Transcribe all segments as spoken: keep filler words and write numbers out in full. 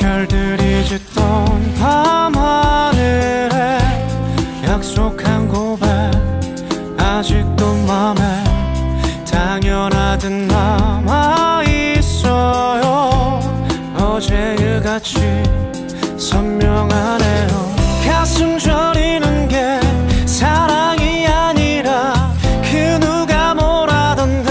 별들이 짙던 밤하늘에 약속한 고백 아직도 맘에 당연하듯 남아있어요. 어제일같이 선명하네요. 가슴 저리는 게 사랑이 아니라 그 누가 뭐라던데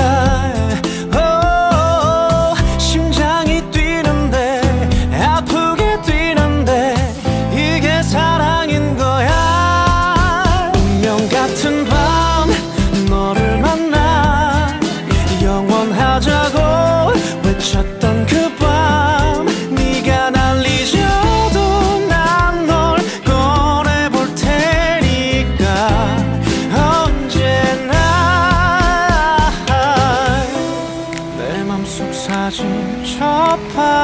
oh, 심장이 뛰는데 아프게 뛰는데 이게 사랑인 거야. 운명 같은 밤 너를 만나 영원하자고 외쳤던 그 밤 네가 날 잊어도 난 널 꺼내볼 테니까 언제나 내 맘속 사진 첫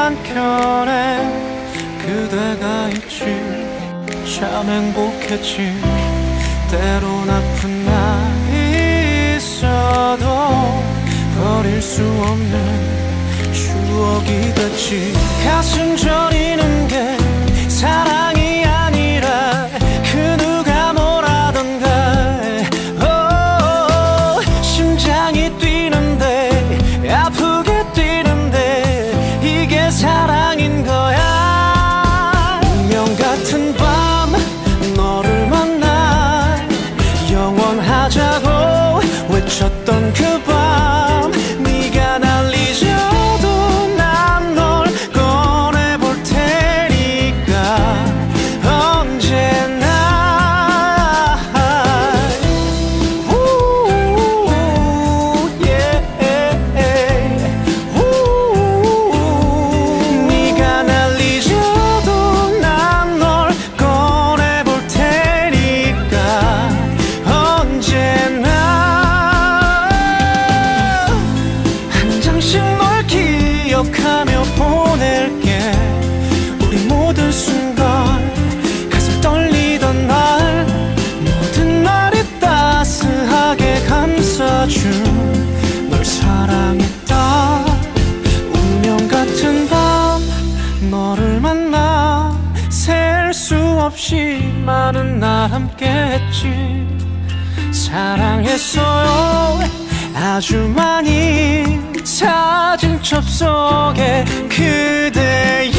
한켠에 그대가 있지 참 행복했지. 때론 아픈 날이 있어도 버릴 수 없는 추억이 됐지. 가슴 저리는 게 사랑이 아니라 그 누가 뭐라던가 oh, 심장이 뛰는데 아프게 뛰는데 이게 사랑인 거야. 운명 같은 밤 너를 만나 영원하자고 외쳤던 그 밤 네가 날 잊어도 난 널 꺼내볼 테니까 언제나 Ooh, yeah. Ooh, 네가 날 잊어도 난 널 꺼내볼 테니까 언제나 한 장씩 널 기억하며 보낼게. 우리 모든 순간 가슴 떨리던 날 모든 날이 따스하게 감싸준 널 사랑했다. 운명 같은 밤 너를 만나 셀 수 없이 많은 날 함께했지. 사랑했어요 아주 많이 사진첩 속에 그대